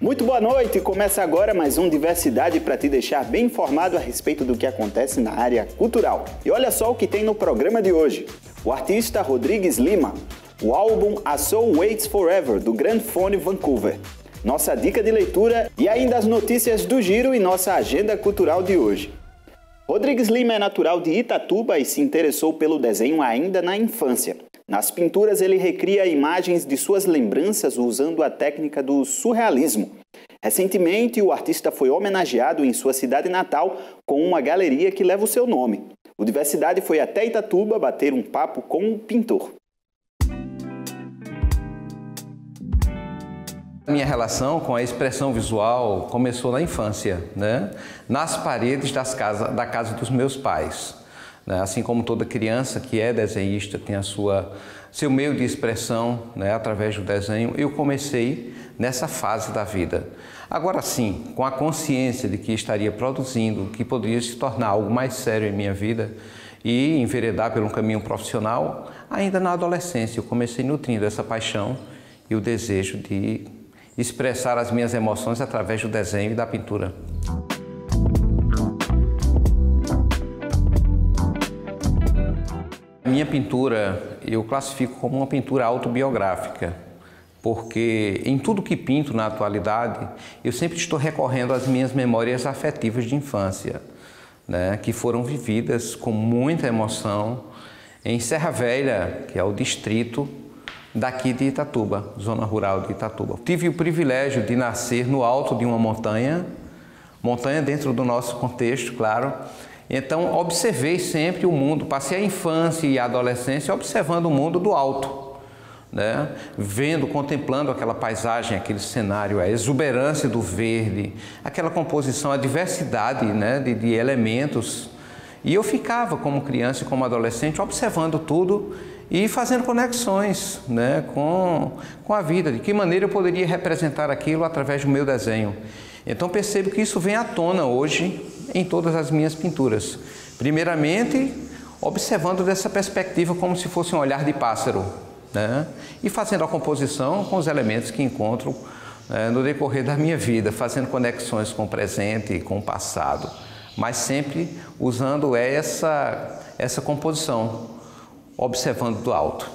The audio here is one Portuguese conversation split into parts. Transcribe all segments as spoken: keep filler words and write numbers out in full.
Muito boa noite! Começa agora mais um Diversidade para te deixar bem informado a respeito do que acontece na área cultural. E olha só o que tem no programa de hoje. O artista Rodrigues Lima, o álbum A Soul Waits Forever, do Grandphone Vancouver, nossa dica de leitura e ainda as notícias do Giro e nossa agenda cultural de hoje. Rodrigues Lima é natural de Itatuba e se interessou pelo desenho ainda na infância. Nas pinturas ele recria imagens de suas lembranças usando a técnica do surrealismo. Recentemente, o artista foi homenageado em sua cidade natal com uma galeria que leva o seu nome. O Diversidade foi até Itatuba bater um papo com o pintor. Minha relação com a expressão visual começou na infância, né? Nas paredes das casa, da casa dos meus pais. Né? Assim como toda criança que é desenhista tem a sua, seu meio de expressão, né? Através do desenho, eu comecei nessa fase da vida. Agora sim, com a consciência de que estaria produzindo, que poderia se tornar algo mais sério em minha vida e enveredar pelo caminho profissional, ainda na adolescência eu comecei nutrindo essa paixão e o desejo de expressar as minhas emoções através do desenho e da pintura. Minha pintura eu classifico como uma pintura autobiográfica, porque em tudo que pinto na atualidade, eu sempre estou recorrendo às minhas memórias afetivas de infância, né, que foram vividas com muita emoção em Serra Velha, que é o distrito daqui de Itatuba, zona rural de Itatuba. Tive o privilégio de nascer no alto de uma montanha, montanha dentro do nosso contexto, claro. Então, observei sempre o mundo, passei a infância e a adolescência observando o mundo do alto, né? Vendo, contemplando aquela paisagem, aquele cenário, a exuberância do verde, aquela composição, a diversidade, né, de, de elementos. E eu ficava, como criança e como adolescente, observando tudo e fazendo conexões, né, com, com a vida, de que maneira eu poderia representar aquilo através do meu desenho. Então percebo que isso vem à tona hoje em todas as minhas pinturas. Primeiramente, observando dessa perspectiva como se fosse um olhar de pássaro, né, e fazendo a composição com os elementos que encontro, né, no decorrer da minha vida, fazendo conexões com o presente e com o passado, mas sempre usando essa, essa composição, observando do alto.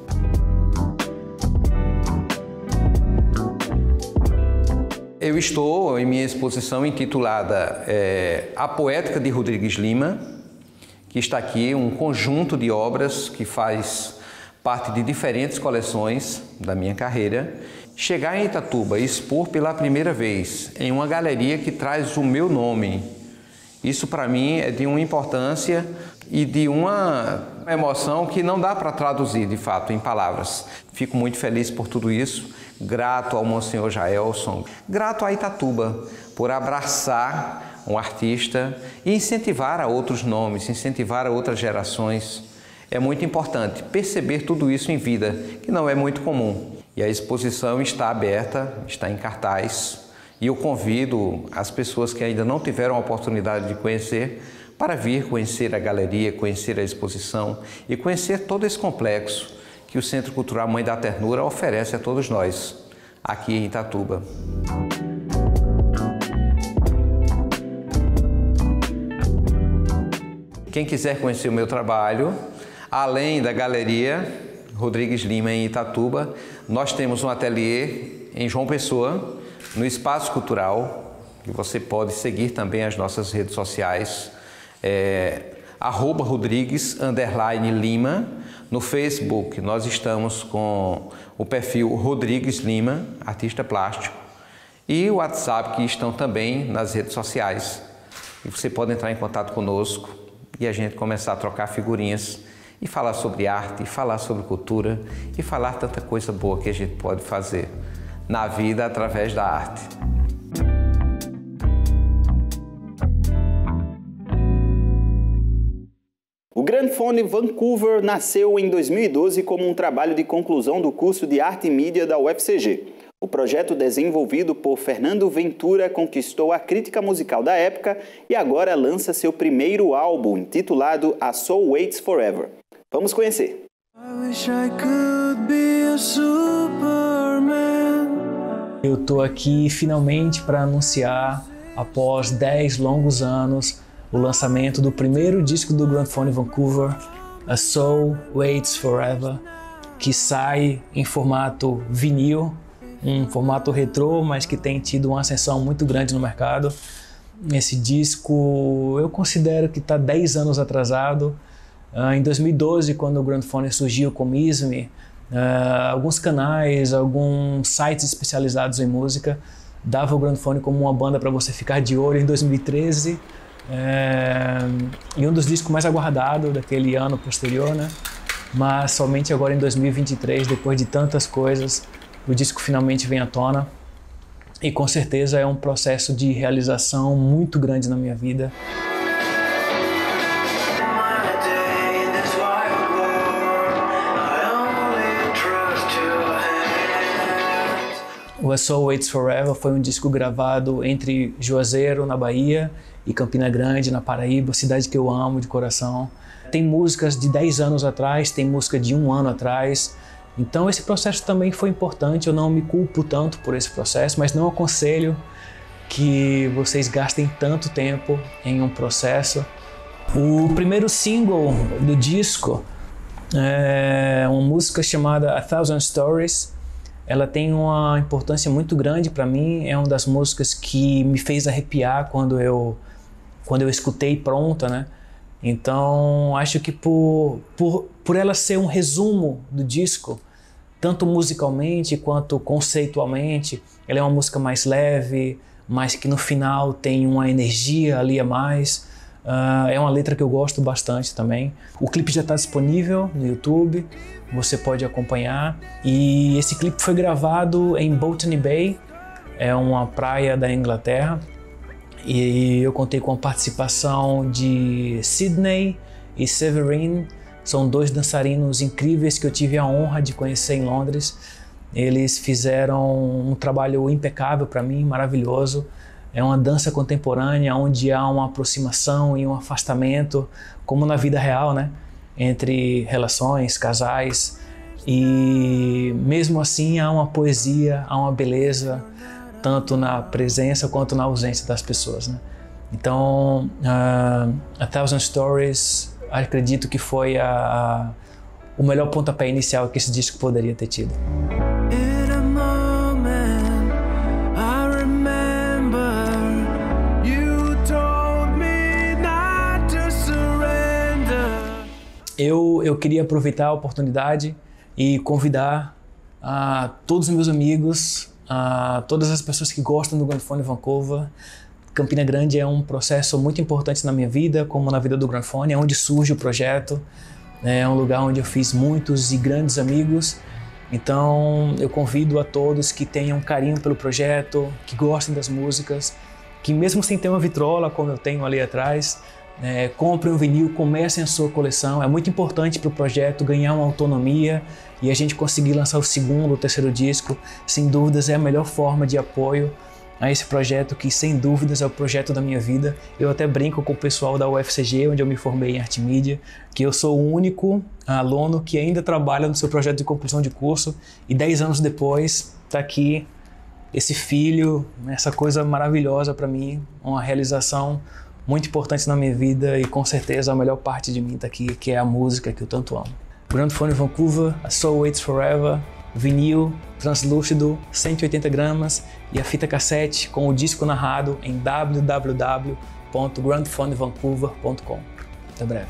Eu estou em minha exposição intitulada é, A Poética de Rodrigues Lima, que está aqui um conjunto de obras que faz parte de diferentes coleções da minha carreira. Chegar em Itatuba e expor pela primeira vez em uma galeria que traz o meu nome, isso para mim é de uma importância e de uma emoção que não dá para traduzir de fato em palavras. Fico muito feliz por tudo isso, grato ao Monsenhor Jaelson, grato a Itatuba por abraçar um artista e incentivar a outros nomes, incentivar a outras gerações. É muito importante perceber tudo isso em vida, que não é muito comum. E a exposição está aberta, está em cartaz. E eu convido as pessoas que ainda não tiveram a oportunidade de conhecer para vir conhecer a galeria, conhecer a exposição e conhecer todo esse complexo que o Centro Cultural Mãe da Ternura oferece a todos nós, aqui em Itatuba. Quem quiser conhecer o meu trabalho, além da galeria Rodrigues Lima em Itatuba, nós temos um ateliê em João Pessoa, no Espaço Cultural, que você pode seguir também as nossas redes sociais, é, arroba Rodrigues underline Lima. No Facebook nós estamos com o perfil Rodrigues Lima, artista plástico, e o WhatsApp, que estão também nas redes sociais. E você pode entrar em contato conosco e a gente começar a trocar figurinhas e falar sobre arte, e falar sobre cultura e falar tanta coisa boa que a gente pode fazer na vida através da arte. O Grandphone Vancouver nasceu em dois mil e doze como um trabalho de conclusão do curso de Arte e Mídia da U F C G. O projeto desenvolvido por Fernando Ventura conquistou a crítica musical da época e agora lança seu primeiro álbum, intitulado A Soul Waits Forever. Vamos conhecer. I wish I could be a Superman. Eu estou aqui finalmente para anunciar, após dez longos anos, o lançamento do primeiro disco do Grandphone Vancouver, A Soul Waits Forever, que sai em formato vinil, um formato retrô, mas que tem tido uma ascensão muito grande no mercado. Esse disco eu considero que está dez anos atrasado. Uh, em dois mil e doze, quando o Grandphone surgiu com o Isme, uh, alguns canais, alguns sites especializados em música davam o Grandphone como uma banda para você ficar de olho em dois mil e treze. É, e um dos discos mais aguardados daquele ano posterior, né? Mas somente agora em dois mil e vinte e três, depois de tantas coisas, o disco finalmente vem à tona. E com certeza é um processo de realização muito grande na minha vida. O A Soul Waits Forever foi um disco gravado entre Juazeiro, na Bahia, e Campina Grande, na Paraíba, cidade que eu amo de coração. Tem músicas de dez anos atrás, tem música de um ano atrás. Então esse processo também foi importante, eu não me culpo tanto por esse processo, mas não aconselho que vocês gastem tanto tempo em um processo. O primeiro single do disco é uma música chamada A Thousand Stories. Ela tem uma importância muito grande para mim, é uma das músicas que me fez arrepiar quando eu, quando eu escutei pronta, né? Então, acho que por, por, por ela ser um resumo do disco, tanto musicalmente quanto conceitualmente, ela é uma música mais leve, mas que no final tem uma energia ali a mais. Uh, é uma letra que eu gosto bastante também. O clipe já está disponível no YouTube, você pode acompanhar. E esse clipe foi gravado em Botany Bay, é uma praia da Inglaterra. E eu contei com a participação de Sydney e Severin, são dois dançarinos incríveis que eu tive a honra de conhecer em Londres. Eles fizeram um trabalho impecável para mim, maravilhoso. É uma dança contemporânea onde há uma aproximação e um afastamento, como na vida real, né? Entre relações, casais. E mesmo assim há uma poesia, há uma beleza, tanto na presença quanto na ausência das pessoas, né? Então, uh, A Thousand Stories, acredito que foi a, a, o melhor pontapé inicial que esse disco poderia ter tido. Eu, eu queria aproveitar a oportunidade e convidar a todos os meus amigos, a todas as pessoas que gostam do Grandphone Vancouver. Campina Grande é um processo muito importante na minha vida, como na vida do Grandphone, é onde surge o projeto, é um lugar onde eu fiz muitos e grandes amigos. Então eu convido a todos que tenham carinho pelo projeto, que gostem das músicas, que mesmo sem ter uma vitrola, como eu tenho ali atrás, É, comprem um vinil, comecem a sua coleção. É muito importante para o projeto ganhar uma autonomia e a gente conseguir lançar o segundo ou terceiro disco. Sem dúvidas é a melhor forma de apoio a esse projeto, que sem dúvidas é o projeto da minha vida. Eu até brinco com o pessoal da U F C G, onde eu me formei em arte e mídia, que eu sou o único aluno que ainda trabalha no seu projeto de conclusão de curso, e dez anos depois está aqui esse filho, essa coisa maravilhosa para mim, uma realização muito importante na minha vida, e com certeza a melhor parte de mim está aqui, que é a música que eu tanto amo. Grandphone Vancouver, A Soul Waits Forever, vinil, translúcido, cento e oitenta gramas, e a fita cassete com o disco narrado em w w w ponto grandphone vancouver ponto com. Até breve.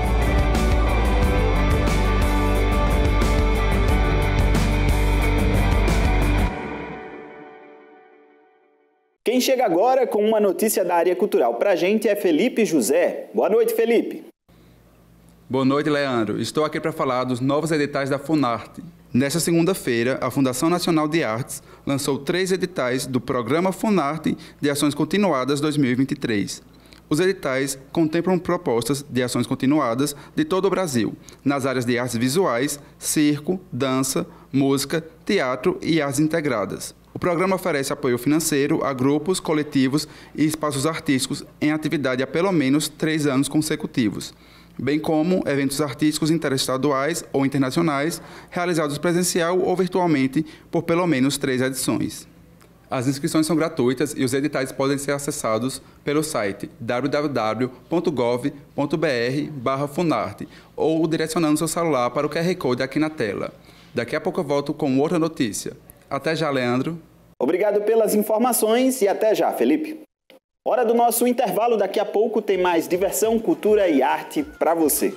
Quem chega agora com uma notícia da área cultural pra gente é Felipe José. Boa noite, Felipe. Boa noite, Leandro. Estou aqui para falar dos novos editais da Funarte. Nesta segunda-feira, a Fundação Nacional de Artes lançou três editais do Programa Funarte de Ações Continuadas dois mil e vinte e três. Os editais contemplam propostas de ações continuadas de todo o Brasil, nas áreas de artes visuais, circo, dança, música, teatro e artes integradas. O programa oferece apoio financeiro a grupos, coletivos e espaços artísticos em atividade há pelo menos três anos consecutivos, bem como eventos artísticos interestaduais ou internacionais realizados presencial ou virtualmente por pelo menos três edições. As inscrições são gratuitas e os editais podem ser acessados pelo site w w w ponto gov ponto b r barra funarte ou direcionando seu celular para o Q R Code aqui na tela. Daqui a pouco eu volto com outra notícia. Até já, Leandro. Obrigado pelas informações e até já, Felipe. Hora do nosso intervalo, daqui a pouco tem mais diversão, cultura e arte para você.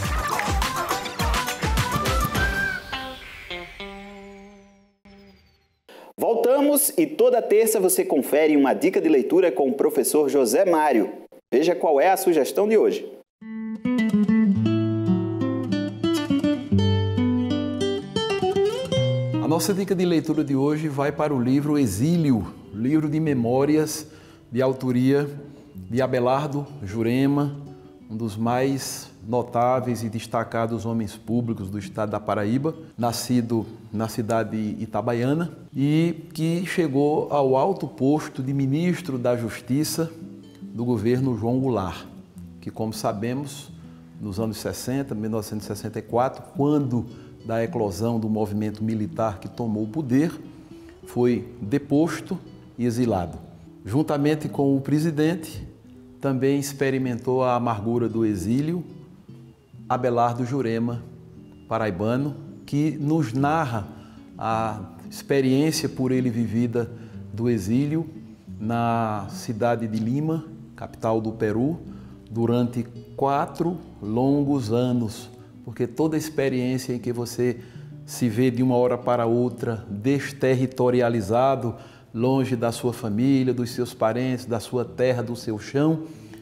Voltamos e toda terça você confere uma dica de leitura com o professor José Mário. Veja qual é a sugestão de hoje. A nossa dica de leitura de hoje vai para o livro Exílio, livro de memórias de autoria de Abelardo Jurema, um dos mais notáveis e destacados homens públicos do estado da Paraíba, nascido na cidade de Itabaiana e que chegou ao alto posto de ministro da Justiça do governo João Goulart, que, como sabemos, nos anos sessenta, mil novecentos e sessenta e quatro, quando da eclosão do movimento militar que tomou o poder, foi deposto e exilado. Juntamente com o presidente, também experimentou a amargura do exílio Abelardo Jurema, paraibano, que nos narra a experiência por ele vivida do exílio na cidade de Lima, capital do Peru, durante quatro longos anos, porque toda experiência em que você se vê de uma hora para outra desterritorializado, longe da sua família, dos seus parentes, da sua terra, do seu chão,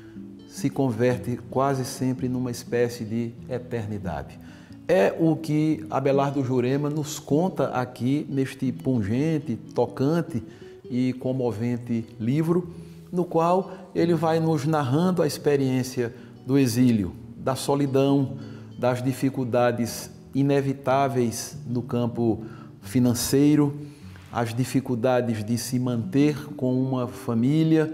se converte quase sempre numa espécie de eternidade. É o que Abelardo Jurema nos conta aqui neste pungente, tocante e comovente livro, no qual ele vai nos narrando a experiência do exílio, da solidão, das dificuldades inevitáveis no campo financeiro, as dificuldades de se manter com uma família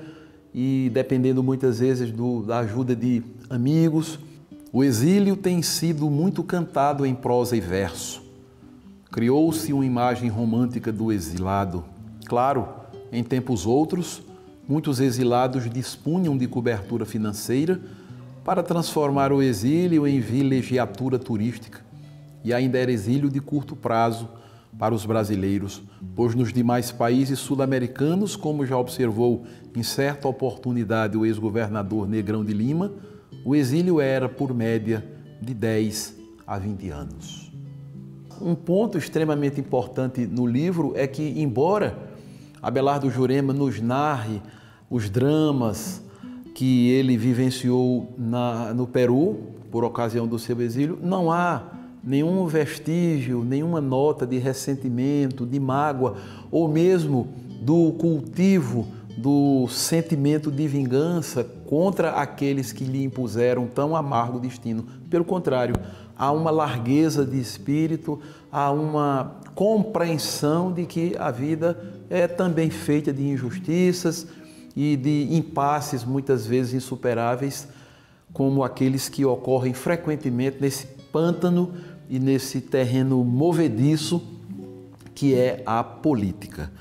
e dependendo muitas vezes do, da ajuda de amigos. O exílio tem sido muito cantado em prosa e verso. Criou-se uma imagem romântica do exilado. Claro, em tempos outros, muitos exilados dispunham de cobertura financeira para transformar o exílio em vilegiatura turística. E ainda era exílio de curto prazo para os brasileiros, pois nos demais países sul-americanos, como já observou em certa oportunidade o ex-governador Negrão de Lima, o exílio era, por média, de dez a vinte anos. Um ponto extremamente importante no livro é que, embora Abelardo Jurema nos narre os dramas que ele vivenciou na, no Peru, por ocasião do seu exílio, não há nenhum vestígio, nenhuma nota de ressentimento, de mágoa, ou mesmo do cultivo do sentimento de vingança contra aqueles que lhe impuseram tão amargo destino. Pelo contrário, há uma largueza de espírito, há uma compreensão de que a vida é também feita de injustiças e de impasses muitas vezes insuperáveis, como aqueles que ocorrem frequentemente nesse pântano e nesse terreno movediço que é a política.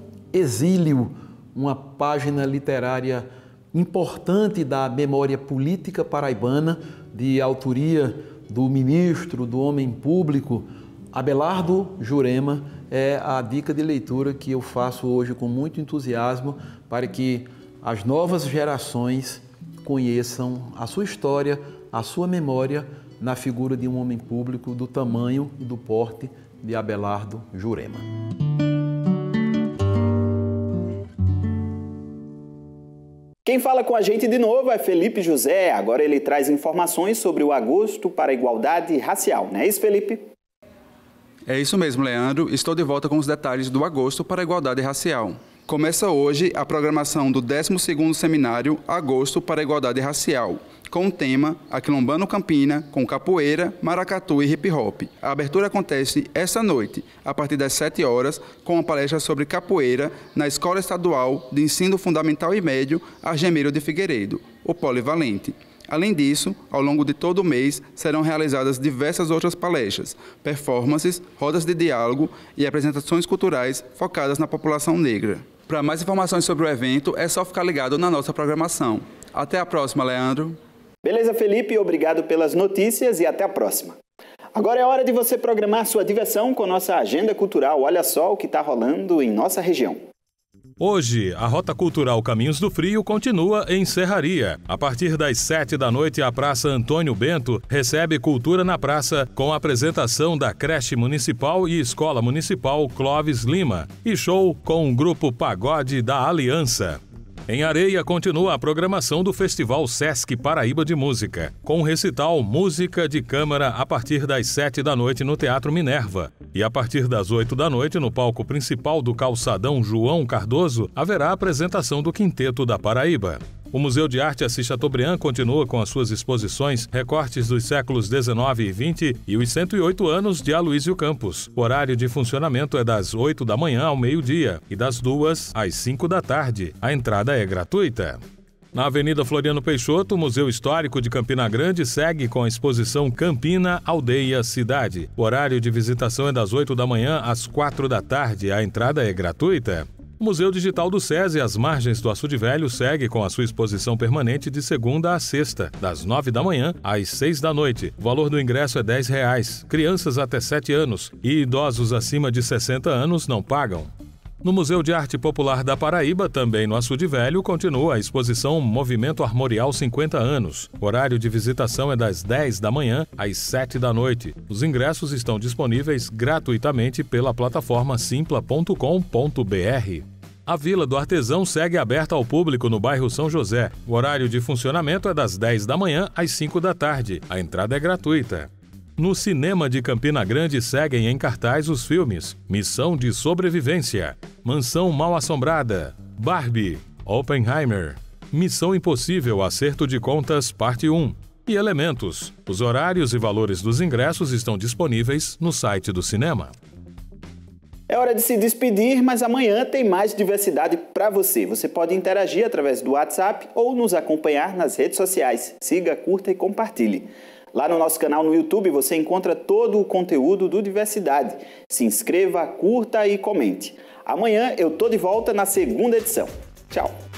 Exílio, uma página literária importante da memória política paraibana, de autoria do ministro, do homem público, Abelardo Jurema, é a dica de leitura que eu faço hoje com muito entusiasmo para que as novas gerações conheçam a sua história, a sua memória na figura de um homem público do tamanho e do porte de Abelardo Jurema. Quem fala com a gente de novo é Felipe José. Agora ele traz informações sobre o Agosto para a Igualdade Racial. Não é isso, Felipe? É isso mesmo, Leandro. Estou de volta com os detalhes do Agosto para a Igualdade Racial. Começa hoje a programação do décimo segundo Seminário Agosto para a Igualdade Racial, com o tema Aquilombando Campina, com capoeira, maracatu e hip-hop. A abertura acontece esta noite, a partir das sete horas, com uma palestra sobre capoeira na Escola Estadual de Ensino Fundamental e Médio Argemeiro de Figueiredo, o Polivalente. Além disso, ao longo de todo o mês, serão realizadas diversas outras palestras, performances, rodas de diálogo e apresentações culturais focadas na população negra. Para mais informações sobre o evento, é só ficar ligado na nossa programação. Até a próxima, Leandro. Beleza, Felipe? Obrigado pelas notícias e até a próxima. Agora é hora de você programar sua diversão com nossa agenda cultural. Olha só o que está rolando em nossa região. Hoje, a Rota Cultural Caminhos do Frio continua em Serraria. A partir das sete da noite, a Praça Antônio Bento recebe Cultura na Praça com a apresentação da Creche Municipal e Escola Municipal Clóvis Lima e show com o grupo Pagode da Aliança. Em Areia, continua a programação do Festival Sesc Paraíba de Música, com o recital Música de Câmara a partir das sete da noite no Teatro Minerva. E a partir das oito da noite, no palco principal do Calçadão João Cardoso, haverá a apresentação do Quinteto da Paraíba. O Museu de Arte Assis Chateaubriand continua com as suas exposições recortes dos séculos dezenove e vinte e os cento e oito anos de Aloysio Campos. O horário de funcionamento é das oito da manhã ao meio-dia e das duas às cinco da tarde. A entrada é gratuita. Na Avenida Floriano Peixoto, o Museu Histórico de Campina Grande segue com a exposição Campina, Aldeia, Cidade. O horário de visitação é das oito da manhã às quatro da tarde. A entrada é gratuita. O Museu Digital do SESI, às margens do Açude Velho, segue com a sua exposição permanente de segunda a sexta, das nove da manhã às seis da noite. O valor do ingresso é dez reais. Crianças até sete anos e idosos acima de sessenta anos não pagam. No Museu de Arte Popular da Paraíba, também no Açude Velho, continua a exposição Movimento Armorial cinquenta anos. O horário de visitação é das dez da manhã às sete da noite. Os ingressos estão disponíveis gratuitamente pela plataforma simpla ponto com ponto br. A Vila do Artesão segue aberta ao público no bairro São José. O horário de funcionamento é das dez da manhã às cinco da tarde. A entrada é gratuita. No Cinema de Campina Grande seguem em cartaz os filmes Missão de Sobrevivência, Mansão Mal-Assombrada, Barbie, Oppenheimer, Missão Impossível Acerto de Contas, Parte um e Elementos. Os horários e valores dos ingressos estão disponíveis no site do cinema. É hora de se despedir, mas amanhã tem mais diversidade para você. Você pode interagir através do WhatsApp ou nos acompanhar nas redes sociais. Siga, curta e compartilhe. Lá no nosso canal no YouTube você encontra todo o conteúdo do Diversidade. Se inscreva, curta e comente. Amanhã eu tô de volta na segunda edição. Tchau!